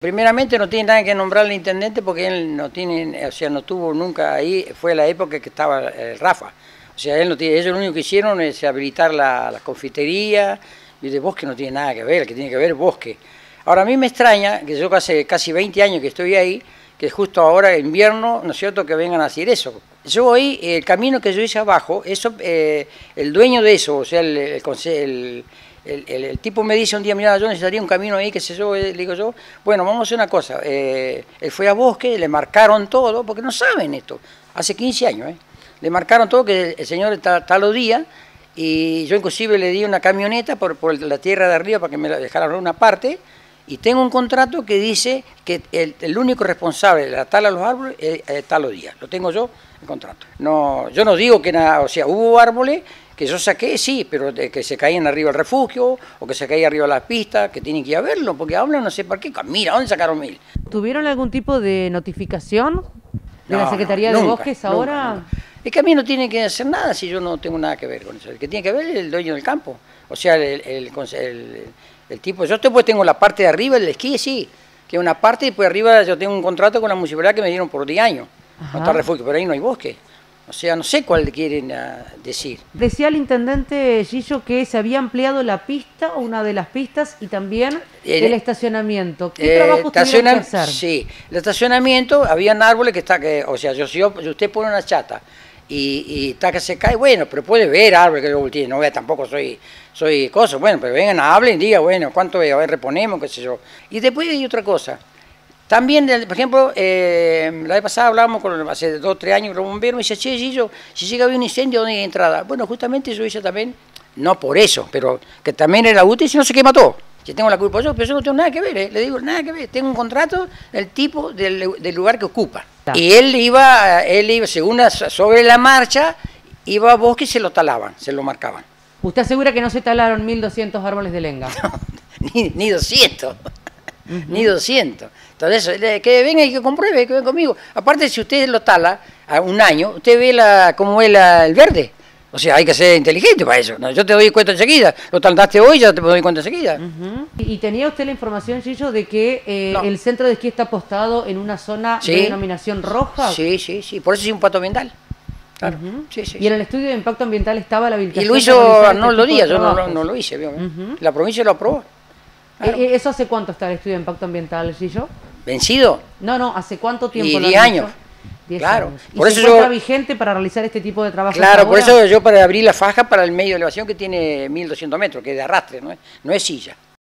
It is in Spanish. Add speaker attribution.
Speaker 1: Primeramente no tiene nada que nombrar al intendente porque él no tiene, o sea, no tuvo nunca ahí, fue la época que estaba el Rafa. O sea, él no tiene, ellos lo único que hicieron es habilitar la confitería y de bosque no tiene nada que ver, el que tiene que ver es bosque. Ahora a mí me extraña, que yo hace casi 20 años que estoy ahí, que justo ahora en invierno, ¿no es cierto?, que vengan a decir eso. Yo ahí, el camino que yo hice abajo, eso, el dueño de eso, o sea, el tipo me dice un día, mira, yo necesitaría un camino ahí, qué sé yo, le digo yo, bueno, vamos a hacer una cosa, él fue a bosque, le marcaron todo, porque no saben esto, hace 15 años, le marcaron todo, que el señor está tal día, y yo inclusive le di una camioneta por la tierra de arriba para que me la dejaran una parte, y tengo un contrato que dice que el único responsable de la tala de los árboles es tal día, lo tengo yo, el contrato. No, yo no digo que nada, o sea, hubo árboles que yo saqué, sí, pero que se caían arriba del refugio, o que se caían arriba de las pistas, que tienen que ir a verlo, porque hablan no sé por qué. Mira, ¿dónde sacaron 1000?
Speaker 2: ¿Tuvieron algún tipo de notificación de la Secretaría de Bosques ahora?
Speaker 1: Nunca. Es que a mí no tiene que hacer nada si yo no tengo nada que ver con eso. El que tiene que ver es el dueño del campo. O sea, el tipo, yo después tengo la parte de arriba, el esquí, sí, que es una parte, y después arriba yo tengo un contrato con la municipalidad que me dieron por 10 años. No está refugio, pero ahí no hay bosque. O sea, no sé cuál quieren decir.
Speaker 2: Decía el intendente Gillo que se había ampliado la pista, o una de las pistas, y también el estacionamiento. ¿Qué trabajo tuvieron que hacer? Sí,
Speaker 1: el estacionamiento, habían árboles que está, o sea, si usted pone una chata y está que se cae, bueno, pero puede ver árboles que yo voltee, no vea, tampoco soy cosa, bueno, pero vengan, hablen, digan, bueno, ¿cuánto a ver, reponemos, qué sé yo? Y después hay otra cosa. También, por ejemplo, la vez pasada hablábamos hace 2 o 3 años con un bombero, me dice, che, Gillo, si llega a haber un incendio, ¿dónde hay entrada? Bueno, justamente yo hice también, no por eso, pero que también era útil si no se quema todo. Si tengo la culpa yo, pero yo no tengo nada que ver, le digo, nada que ver, tengo un contrato del tipo del lugar que ocupa. Y él iba, según sobre la marcha, iba a bosque y se lo talaban, se lo marcaban.
Speaker 2: ¿Usted asegura que no se talaron 1200 árboles de lenga?
Speaker 1: No, ni 200. Ni 200. Entonces, que venga y que compruebe, que venga conmigo. Aparte, si usted lo tala a un año, usted ve cómo es el verde. O sea, hay que ser inteligente para eso. ¿No? Yo te doy cuenta enseguida. Lo talaste hoy, ya te doy cuenta enseguida.
Speaker 2: ¿Y tenía usted la información, Gillo, de que no, el centro de esquí está apostado en una zona de denominación roja?
Speaker 1: Sí. Por eso es un impacto ambiental. Claro.
Speaker 2: ¿Y en el estudio de impacto ambiental estaba la habilitación?
Speaker 1: Y lo hizo Arnoldo Díaz, yo no lo hice. La provincia lo aprobó.
Speaker 2: Claro. ¿Eso hace cuánto está el estudio de impacto ambiental, Gillo?
Speaker 1: ¿Vencido?
Speaker 2: No, ¿hace cuánto tiempo?
Speaker 1: 10 años.
Speaker 2: 10
Speaker 1: claro.
Speaker 2: años. ¿Y por eso se encuentra vigente para realizar este tipo de trabajo?
Speaker 1: Claro, por eso yo para abrir la faja para el medio de elevación que tiene 1200 metros, que es de arrastre, no es silla.